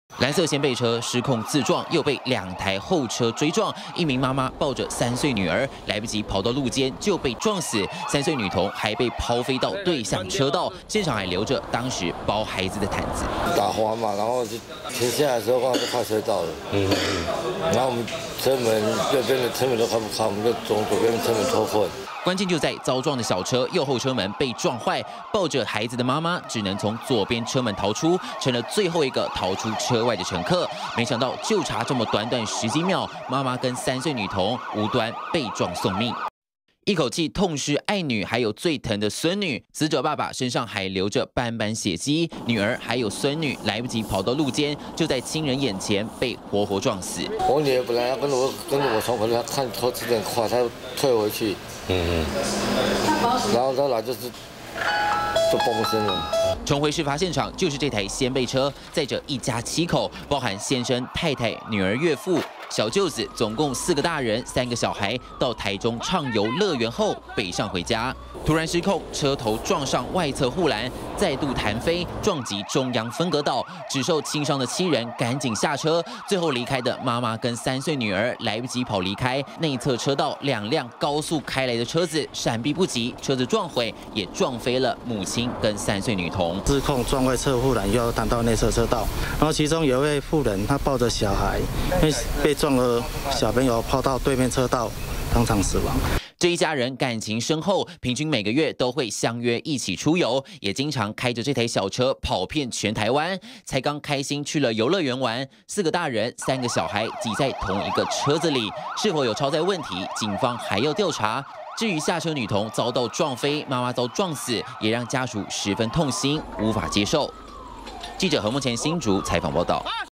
蓝色掀背车失控自撞，又被2台后车追撞。一名妈妈抱着3岁女儿，来不及跑到路肩就被撞死。3岁女童还被抛飞到对向车道，现场还留着当时包孩子的毯子。 打滑嘛，然后就停下来的时候，刚好就快车道了。然后我们车门右边的车门都开不开，我们就从左边的车门脱困。 关键就在遭撞的小车右后车门被撞坏，抱着孩子的妈妈只能从左边车门逃出，成了最后一个逃出车外的乘客。没想到就差这么短短10几秒，妈妈跟3岁女童无端被撞送命。 一口气痛失爱女，还有最疼的孙女。死者爸爸身上还流着斑斑血迹，女儿还有孙女来不及跑到路肩，就在亲人眼前被活活撞死。 我女儿本来要跟着我冲，可是她看车子很快，她又退回去。然后她来就嘣一声了。 重回事发现场，就是这台掀背车载着一家7口，包含先生、太太、女儿、岳父、小舅子，总共4个大人、3个小孩，到台中畅游乐园后北上回家。突然失控，车头撞上外侧护栏，再度弹飞，撞击中央分隔岛，只受轻伤的7人赶紧下车。最后离开的妈妈跟3岁女儿来不及跑离开，内侧车道2辆高速开来的车子闪避不及，车子撞毁，也撞飞了母亲跟3岁女童。 失控撞外侧护栏，又要弹到内侧车道，然后其中有一位妇人，她抱着小孩，因为被撞了小朋友抛到对面车道，当场死亡。 这一家人感情深厚，平均每个月都会相约一起出游，也经常开着这台小车跑遍全台湾。才刚开心去了游乐园玩，4个大人、3个小孩挤在同一个车子里，是否有超载问题？警方还要调查。 至于下车女童遭到撞飞，妈妈遭撞死，也让家属十分痛心，无法接受。记者何慕前新竹采访报道。